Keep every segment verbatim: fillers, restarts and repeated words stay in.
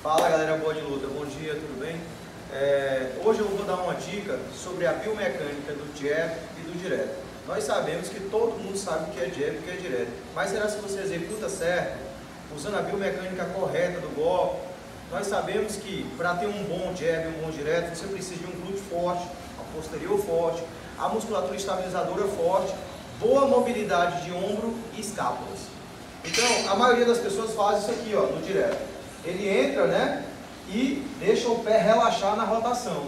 Fala galera boa de luta, bom dia, tudo bem? É, hoje eu vou dar uma dica sobre a biomecânica do jab e do direto. Nós sabemos que todo mundo sabe o que é jab e o que é direto, mas será que você executa certo, usando a biomecânica correta do golpe? Nós sabemos que para ter um bom jab e um bom direto, você precisa de um glúteo forte, a posterior forte, a musculatura estabilizadora forte, boa mobilidade de ombro e escápulas. Então, a maioria das pessoas faz isso aqui, ó, no direto. Ele entra, né, e deixa o pé relaxar na rotação.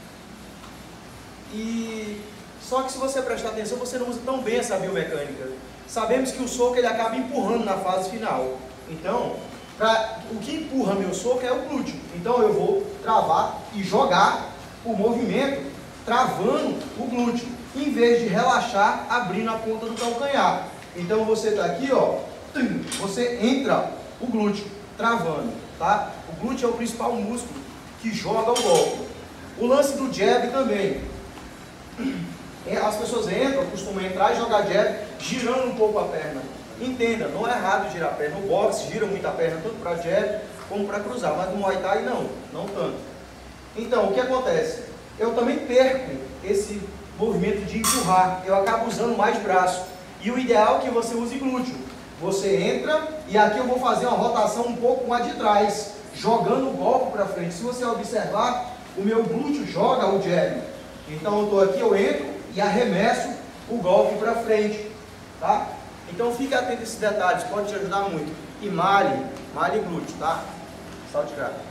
E só que se você prestar atenção, você não usa tão bem essa biomecânica. Sabemos que o soco ele acaba empurrando na fase final. Então, pra, o que empurra meu soco é o glúteo. Então eu vou travar e jogar o movimento travando o glúteo, em vez de relaxar abrindo a ponta do calcanhar. Então você está aqui, ó, você entra o glúteo travando, tá? O glúteo é o principal músculo que joga o golpe. O lance do jab também. As pessoas entram, costumam entrar e jogar jab girando um pouco a perna. Entenda, não é errado girar a perna. No boxe gira muito a perna, tanto para jab como para cruzar, mas no Muay Thai não, não tanto. Então, o que acontece? Eu também perco esse movimento de empurrar, eu acabo usando mais braço. E o ideal é que você use glúteo. Você entra e aqui eu vou fazer uma rotação um pouco mais de trás, jogando o golpe para frente. Se você observar, o meu glúteo joga o jab. Então eu estou aqui, eu entro e arremesso o golpe para frente, tá? Então fique atento a esses detalhes, pode te ajudar muito. E malhe, malhe glúteo, tá? Salve de graça.